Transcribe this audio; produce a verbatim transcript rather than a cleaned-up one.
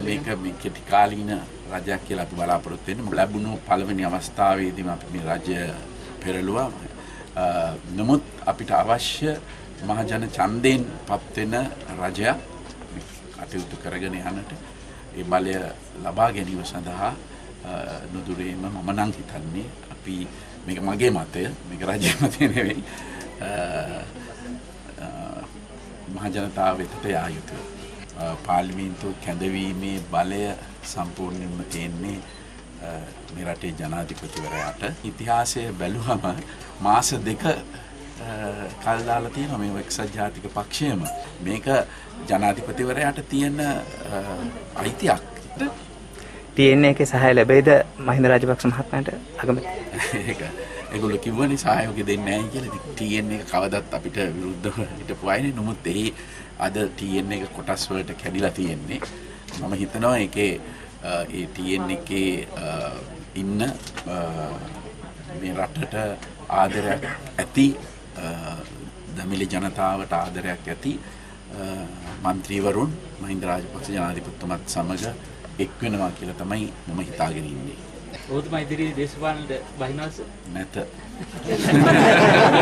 මේක මේ කෙටි කාලීන රජයක් කියලා අපි බලාපොරොත්තු වෙන්නේ. ලැබුණු පළවෙනි අවස්ථාවේදීම අපි මේ රජය පෙරළුවා. නමුත් අපිට අවශ්‍ය මහජන ඡන්දයෙන් පත් වෙන රජයක් කටයුතු කරගෙන යන්නට ඒ බලය ලබා ගැනීම සඳහා නුදුරේම මම නම් හිතන්නේ අපි මේක මගේ මතය මේක රජයේ මතය නෙවෙයි මහ ජනතාව වෙතට යා යුතුයි. පාර්ලිමේන්තුව කැඳවීමේ බලය සම්පූර්ණයෙන්ම තියෙන්නේ මේ රටේ ජනාධිපතිවරයාට. ඉතිහාසය බැලුවම මාස දෙක කල් දාලා තියෙනවා මේ එක්සත් ජාතික පක්ෂයම. මේක ජනාධිපතිවරයාට තියෙන අයිතියක්. ටී එන් එකේ සහාය ලැබෙයිද මහින්ද රාජපක්ෂ මහත්මයාට අගමැති? ඒක ඒගොල්ලෝ කිව්වනේ සහායෝගය දෙන්නේ නැහැ කියලා. ටී එන් එක කවදත් අපිට විරුද්ධව හිටපු අයනේ. නමුත් ඒ අද ටී එන් එක කොටස් වලට කැඩිලා තියෙන්නේ. මම හිතනවා ඒකේ ඒ ටී එන් එකේ ඉන්න මේ රටට ආදරයක් ඇති දමිළ ජනතාවට ආදරයක් ඇති මන්ත්‍රීවරුන් මහින්ද රාජපක්ෂ ජනාධිපතිතුමත් සමග එක් වෙනවා කියලා තමයි මම හිතාගෙන ඉන්නේ. ඔහුතුමා ඉදිරියේ දේශපාලනයට බහිනවද? නැත.